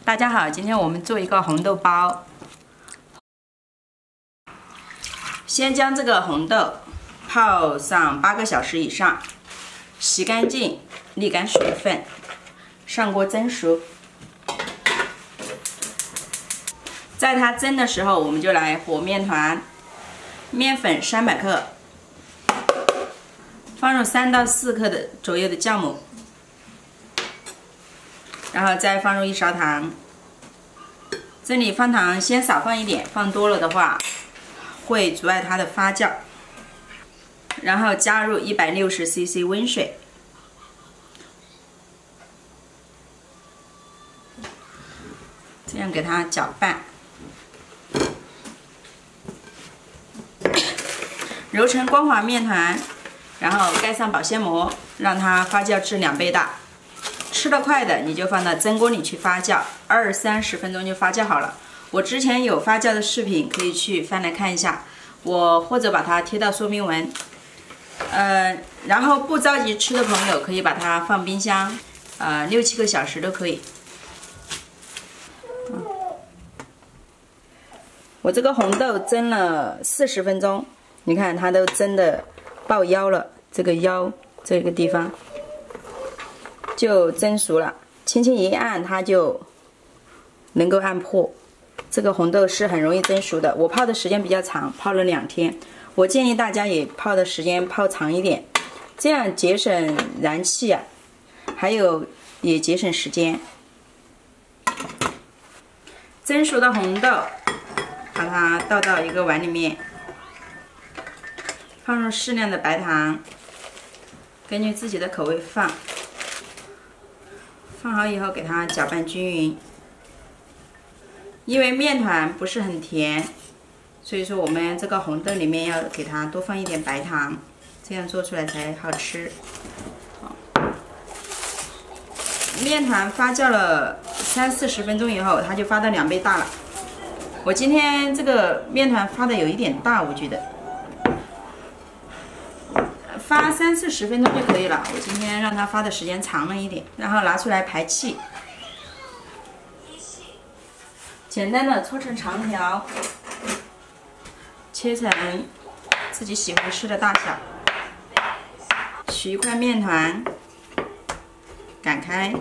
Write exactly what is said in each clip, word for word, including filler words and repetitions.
大家好，今天我们做一个红豆包。先将这个红豆泡上八个小时以上，洗干净，沥干水分，上锅蒸熟。在它蒸的时候，我们就来和面团，面粉三百克，放入三到四克的左右的酵母。 然后再放入一勺糖，这里放糖先少放一点，放多了的话会阻碍它的发酵。然后加入一百六十 C C 温水，这样给它搅拌，揉成光滑面团，然后盖上保鲜膜，让它发酵至两倍大。 吃得快的，你就放到蒸锅里去发酵，二三十分钟就发酵好了。我之前有发酵的视频，可以去翻来看一下，我或者把它贴到说明文。呃，然后不着急吃的朋友，可以把它放冰箱，呃，六七个小时都可以。嗯、我这个红豆蒸了四十分钟，你看它都蒸的爆腰了，这个腰这个地方。 就蒸熟了，轻轻一按它就能够按破。这个红豆是很容易蒸熟的，我泡的时间比较长，泡了两天。我建议大家也泡的时间泡长一点，这样节省燃气啊，还有也节省时间。蒸熟的红豆，把它倒到一个碗里面，放入适量的白糖，根据自己的口味放。 放好以后，给它搅拌均匀。因为面团不是很甜，所以说我们这个红豆里面要给它多放一点白糖，这样做出来才好吃。好，面团发酵了三四十分钟以后，它就发到两倍大了。我今天这个面团发的有一点大，我觉得。 发三四十分钟就可以了。我今天让它发的时间长了一点，然后拿出来排气，简单的搓成长条，切成自己喜欢吃的大小。取一块面团，擀开，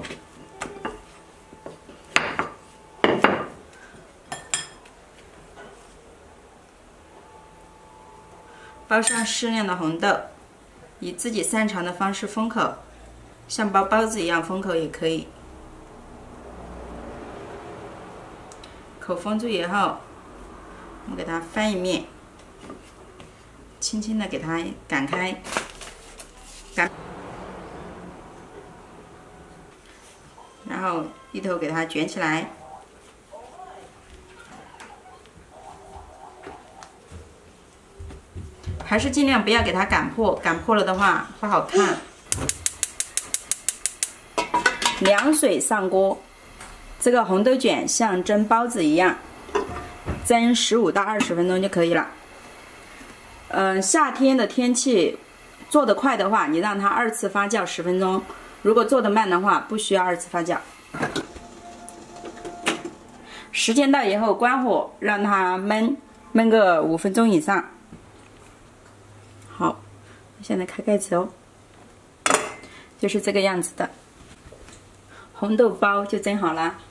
包上适量的红豆。 以自己擅长的方式封口，像包包子一样封口也可以。口封住以后，我们给它翻一面，轻轻的给它擀开，擀，然后一头给它卷起来。 还是尽量不要给它擀破，擀破了的话不好看。凉水上锅，这个红豆卷像蒸包子一样，蒸十五到二十分钟就可以了。嗯、呃，夏天的天气做得快的话，你让它二次发酵十分钟；如果做得慢的话，不需要二次发酵。时间到以后关火，让它焖焖个五分钟以上。 好，现在开盖子哦，就是这个样子的，红豆包就蒸好了。